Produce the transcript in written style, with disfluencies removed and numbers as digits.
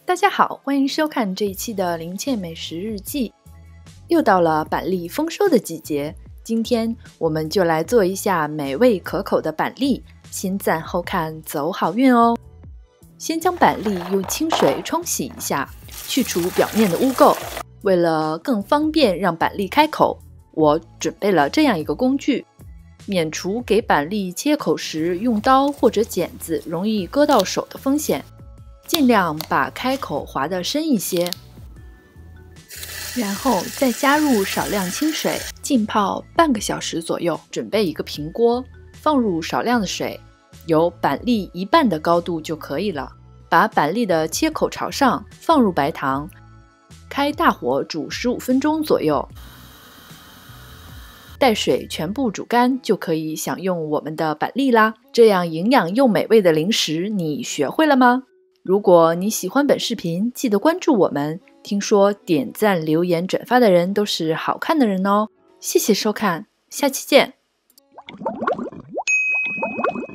大家好，欢迎收看这一期的林倩美食日记。又到了板栗丰收的季节，今天我们就来做一下美味可口的板栗，先赞后看，走好运哦。先将板栗用清水冲洗一下，去除表面的污垢。为了更方便让板栗开口，我准备了这样一个工具，免除给板栗切口时用刀或者剪子容易割到手的风险。尽量把开口划得深一些，然后再加入少量清水，浸泡半个小时左右。准备一个平锅，放入少量的水，有板栗一半的高度就可以了。把板栗的切口朝上，放入白糖，开大火煮15分钟左右，待水全部煮干就可以享用我们的板栗啦。这样营养又美味的零食，你学会了吗？如果你喜欢本视频，记得关注我们。听说点赞、留言、转发的人都是好看的人哦。谢谢收看，下期见。